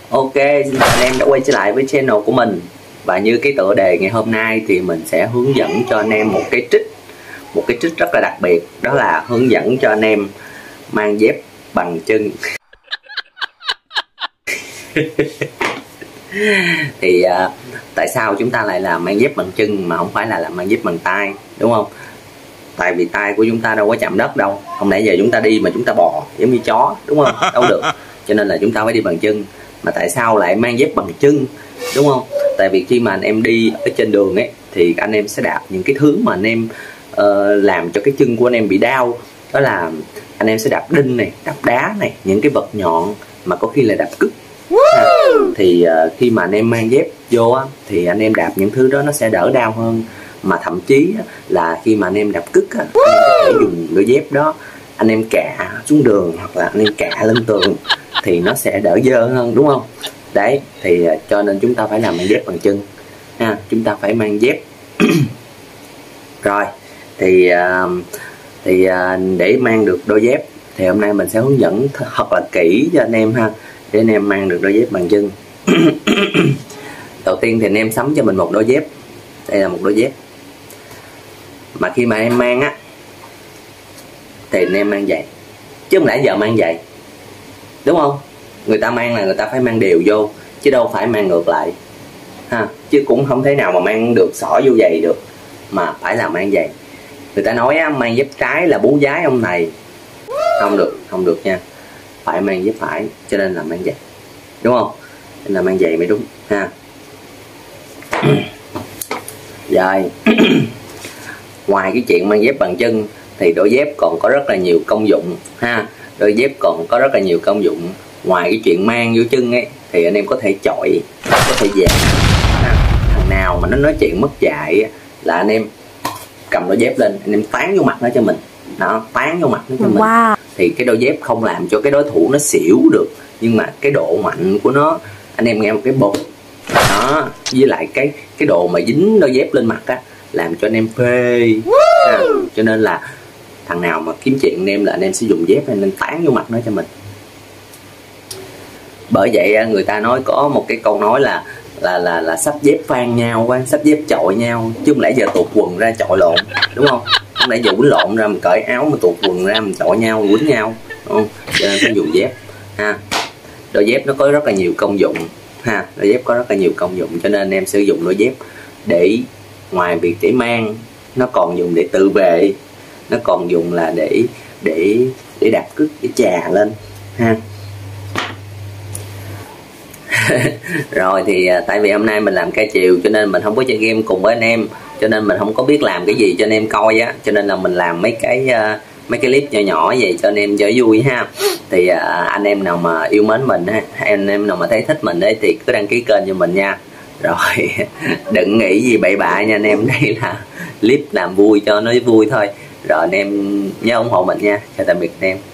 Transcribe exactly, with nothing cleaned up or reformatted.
Ok, xin chào anh em đã quay trở lại với channel của mình. Và như cái tựa đề ngày hôm nay thì mình sẽ hướng dẫn cho anh em một cái trick Một cái trick rất là đặc biệt. Đó là hướng dẫn cho anh em mang dép bằng chân. Thì uh, tại sao chúng ta lại làm mang dép bằng chân mà không phải là làm mang dép bằng tay, đúng không? Tại vì tay của chúng ta đâu có chạm đất đâu. Không lẽ giờ chúng ta đi mà chúng ta bò giống như chó, đúng không? Đâu được. Cho nên là chúng ta phải đi bằng chân. Mà tại sao lại mang dép bằng chân, đúng không? Tại vì khi mà anh em đi ở trên đường ấy thì anh em sẽ đạp những cái thứ mà anh em uh, làm cho cái chân của anh em bị đau. Đó là anh em sẽ đạp đinh này, đạp đá này, những cái vật nhọn mà có khi là đạp cứt. À, thì uh, khi mà anh em mang dép vô á, thì anh em đạp những thứ đó nó sẽ đỡ đau hơn. Mà thậm chí á, là khi mà anh em đạp cứt á, anh em có thể dùng đôi dép đó anh em cạ xuống đường hoặc là anh em cạ lên tường thì nó sẽ đỡ dơ hơn, đúng không? Đấy, thì uh, cho nên chúng ta phải làm mang dép bằng chân ha, chúng ta phải mang dép. Rồi thì uh, thì uh, để mang được đôi dép thì hôm nay mình sẽ hướng dẫn thật là kỹ cho anh em ha, để anh em mang được đôi dép bằng chân. Đầu tiên thì anh em sắm cho mình một đôi dép. Đây là một đôi dép mà khi mà em mang á thì anh em mang giày, chứ không lẽ giờ mang giày, đúng không? Người ta mang là người ta phải mang đều vô chứ đâu phải mang ngược lại ha, chứ cũng không thể nào mà mang được xỏ vô giày được, mà phải là mang giày. Người ta nói á, mang dép trái là bú giái ông này, không được, không được nha, phải mang dép phải, cho nên là mang giày, đúng không? Nên là mang giày mới đúng ha. Rồi ngoài cái chuyện mang dép bằng chân thì đôi dép còn có rất là nhiều công dụng ha. Đôi dép còn có rất là nhiều công dụng. Ngoài cái chuyện mang vô chân ấy thì anh em có thể chọi, có thể dẹp. Thằng nào mà nó nói chuyện mất dạy là anh em cầm đôi dép lên, anh em tán vô mặt nó cho mình. Đó, tán vô mặt nó cho mình. Wow. Thì cái đôi dép không làm cho cái đối thủ nó xỉu được, nhưng mà cái độ mạnh của nó, anh em nghe một cái bột đó, với lại cái cái độ mà dính đôi dép lên mặt á, làm cho anh em phê à, cho nên là thằng nào mà kiếm chuyện anh em là anh em sẽ dùng dép anh em tán vô mặt nó cho mình. Bởi vậy người ta nói có một cái câu nói là là là là xách dép phan nhau quá, xách dép chọi nhau, chứ không lẽ giờ tuột quần ra chọi lộn, đúng không? Không lẽ giờ quýnh lộn ra mình cởi áo mà tuột quần ra mình chọi nhau, quýnh nhau, đúng không? Cho nên phải dùng dép ha. Đôi dép nó có rất là nhiều công dụng ha, đôi dép có rất là nhiều công dụng, cho nên anh em sử dụng đôi dép để ngoài việc để mang, nó còn dùng để tự vệ, nó còn dùng là để để để đạp cứt, để chà lên ha. Rồi thì tại vì hôm nay mình làm ca chiều cho nên mình không có chơi game cùng với anh em, cho nên mình không có biết làm cái gì cho anh em coi á, cho nên là mình làm mấy cái uh, mấy cái clip nhỏ nhỏ vậy cho anh em cho vui ha. Thì uh, anh em nào mà yêu mến mình ha, anh em nào mà thấy thích mình ấy thì cứ đăng ký kênh cho mình nha. Rồi đừng nghĩ gì bậy bạ nha anh em, đây là clip làm vui cho nó vui thôi. Rồi anh em nhớ ủng hộ mình nha. Chào tạm biệt anh em.